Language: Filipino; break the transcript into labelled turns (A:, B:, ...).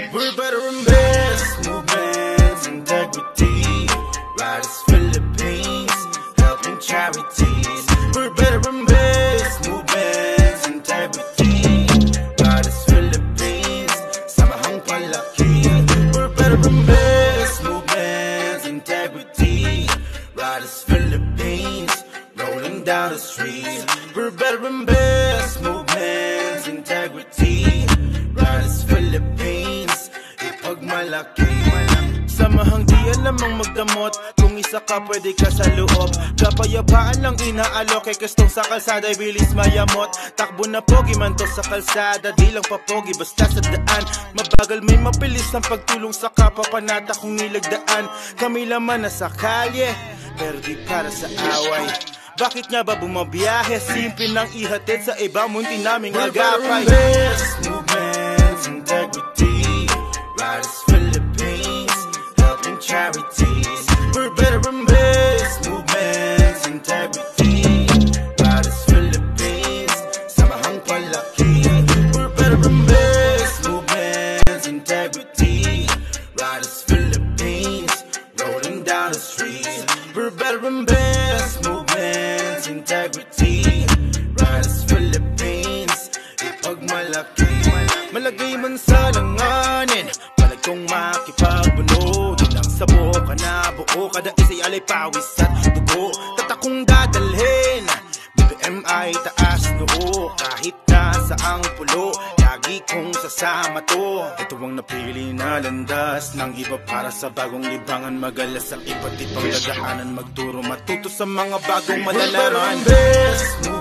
A: We're better and best. Movements, integrity. Riders Philippines, helping charities. We're better and best. Movements, integrity. Riders Philippines, samahang palaki. We're better and best. Movements, integrity. Riders Philippines, rolling down the street. We're better and best. Movements, integrity. Riders Philippines, ipagmalaki. Samahang di alamang magdamot. Kung isa ka pwede ka sa loob. Kapayapaan lang inaalok. Kay kastong sa kalsada bilis mayamot. Takbo na pogi man to sa kalsada. Di lang papogi basta sa daan. Mabagal may mapilis ang pagtulong sa kapwa. Panata kung nilagdaan. Kami laman na sa kalye, pero di para sa away. Bakit nga ba bumabiyahe? Simple nang ihatid sa iba. Munti naming agapay. Best movements, integrity. Riders Philippines, helping charities. We're better and best. Movements, integrity. Riders Philippines, samahang palaki. We're better and best. Movements, integrity. Riders Philippines, rolling down the street. We're better and best. Movements, integrity. Riders Philippines, ipagmalaki. Malagay man sa langanin, palag kong makipagbuno. Di lang sa boka na buo, kada isa'y alay pawis at dugo. Tatakong dadalhin, BBMI taas noo. Kahit nasaang pulo, lagi kong sasama to. Ito ang napili na landas ng iba para sa bagong libangan. Magalas sa iba't ibang lagaanan, magturo matuto sa mga bagong malalaman.